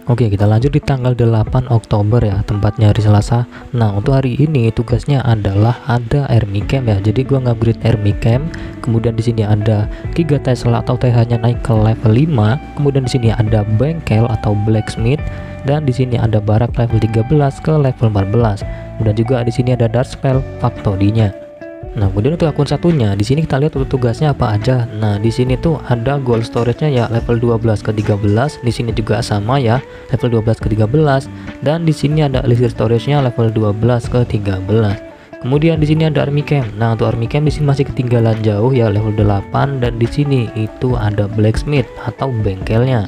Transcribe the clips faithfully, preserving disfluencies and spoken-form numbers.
Oke, kita lanjut di tanggal delapan Oktober ya, tempatnya hari Selasa. Nah, untuk hari ini tugasnya adalah ada Army Camp ya. Jadi gua ngupgrade Army Camp. Kemudian di sini ada Giga Tesla atau T H-nya naik ke level lima. Kemudian di sini ada bengkel atau blacksmith, dan di sini ada barak level tiga belas ke level empat belas. Kemudian juga di sini ada Dark Spell Factory-nya. Nah, kemudian untuk akun satunya, di sini kita lihat untuk tugasnya apa aja. Nah, di sini tuh ada gold storage-nya ya level dua belas ke tiga belas. Di sini juga sama ya, level dua belas ke tiga belas, dan di sini ada elixir storage-nya level dua belas ke tiga belas. Kemudian di sini ada Army Camp. Nah, untuk Army Camp di sini masih ketinggalan jauh ya, level delapan, dan di sini itu ada blacksmith atau bengkelnya.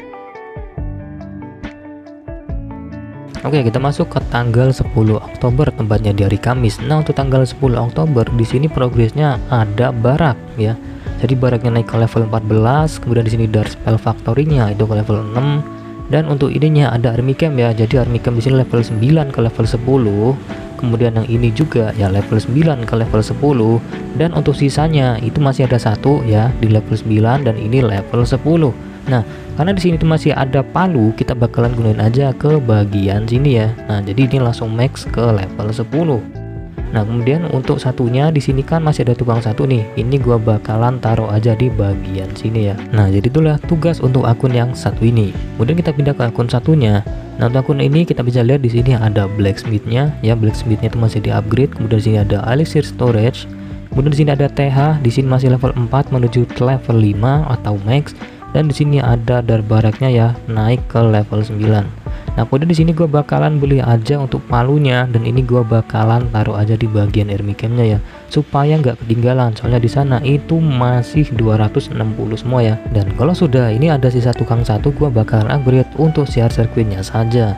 Oke, kita masuk ke tanggal sepuluh Oktober, tempatnya di hari Kamis. Nah, untuk tanggal sepuluh Oktober di sini progresnya ada barak ya. Jadi baraknya naik ke level empat belas, kemudian di sini Dark Spell Factory-nya itu ke level enam, dan untuk ininya ada Army Camp ya. Jadi Army Camp di sini level sembilan ke level sepuluh. Kemudian yang ini juga ya level sembilan ke level sepuluh, dan untuk sisanya itu masih ada satu ya di level sembilan, dan ini level sepuluh. Nah, karena di sini tuh masih ada palu, kita bakalan gunain aja ke bagian sini ya. Nah, jadi ini langsung max ke level sepuluh. Nah, kemudian untuk satunya di sini kan masih ada tukang satu nih. Ini gua bakalan taruh aja di bagian sini ya. Nah, jadi itulah tugas untuk akun yang satu ini. Kemudian kita pindah ke akun satunya. Nah, untuk akun ini kita bisa lihat di sini ada blacksmith-nya ya. Blacksmith-nya itu masih di-upgrade. Kemudian di sini ada elixir storage. Kemudian di sini ada T H, di sini masih level empat menuju ke level lima atau max. Dan di sini ada darbaraknya ya, naik ke level sembilan. Nah, kemudian di sini gua bakalan beli aja untuk palunya, dan ini gua bakalan taruh aja di bagian Army Camp-nya ya, supaya nggak ketinggalan. Soalnya di sana itu masih dua ratus enam puluh semua ya. Dan kalau sudah ini ada sisa tukang satu, gua bakalan upgrade untuk share sirkuitnya saja.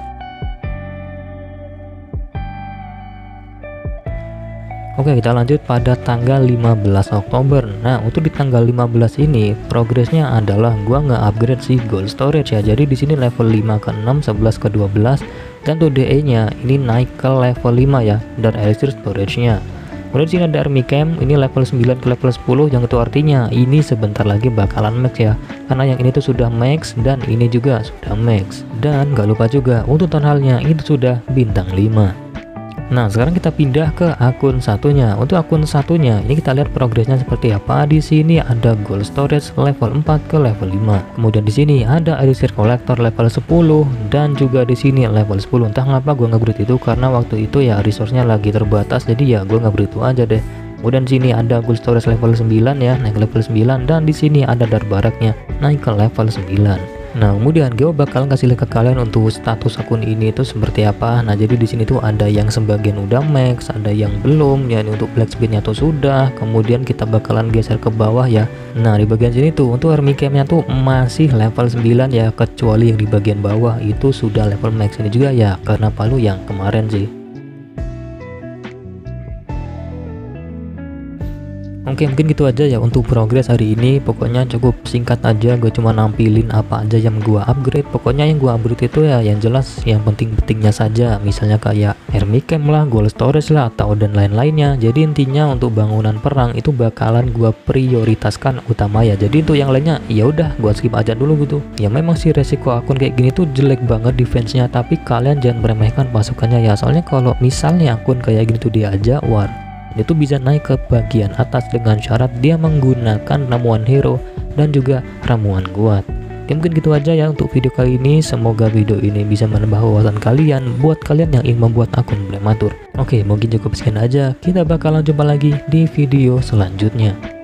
Oke, kita lanjut pada tanggal lima belas Oktober. Nah, untuk di tanggal lima belas ini progresnya adalah gua nggak upgrade si gold storage ya. Jadi di sini level lima ke enam, sebelas ke dua belas, dan untuk D E-nya ini naik ke level lima ya, dan elixir storage-nya. Kemudian di sini ada Army Camp, ini level sembilan ke level sepuluh, yang itu artinya ini sebentar lagi bakalan max ya. Karena yang ini tuh sudah max, dan ini juga sudah max. Dan nggak lupa juga untuk town hall-nya itu sudah bintang lima. Nah, sekarang kita pindah ke akun satunya. Untuk akun satunya ini kita lihat progresnya seperti apa. Di sini ada gold storage level empat ke level lima. Kemudian di sini ada elixir collector level sepuluh, dan juga di sini level sepuluh. Entah kenapa gua nge-upgrade itu, karena waktu itu ya resource-nya lagi terbatas, jadi ya gua nge-upgrade itu aja deh. Kemudian di sini ada gold storage level sembilan ya, naik ke level sembilan, dan di sini ada darbaraknya naik ke level sembilan. Nah, kemudian gue bakal kasih lihat ke kalian untuk status akun ini itu seperti apa. Nah, jadi di sini tuh ada yang sebagian udah max, ada yang belum ya. Untuk blacksmith-nya tuh sudah. Kemudian kita bakalan geser ke bawah ya. Nah, di bagian sini tuh untuk Army Camp-nya tuh masih level sembilan ya, kecuali yang di bagian bawah itu sudah level max. Ini juga ya karena palu yang kemarin sih. Oke, mungkin gitu aja ya untuk progres hari ini. Pokoknya cukup singkat aja, gue cuma nampilin apa aja yang gua upgrade. Pokoknya yang gua upgrade itu ya yang jelas yang penting-pentingnya saja, misalnya kayak Army Camp lah, gold storage lah, atau dan lain-lainnya. Jadi intinya untuk bangunan perang itu bakalan gua prioritaskan utama ya. Jadi untuk yang lainnya ya udah gua skip aja dulu gitu. Ya memang sih resiko akun kayak gini tuh jelek banget defense-nya, tapi kalian jangan meremehkan pasukannya ya. Soalnya kalau misalnya akun kayak gini tuh diajak war, itu bisa naik ke bagian atas dengan syarat dia menggunakan ramuan hero dan juga ramuan kuat. Oke, mungkin gitu aja ya untuk video kali ini. Semoga video ini bisa menambah wawasan kalian buat kalian yang ingin membuat akun prematur. Oke, mungkin cukup sekian aja. Kita bakalan jumpa lagi di video selanjutnya.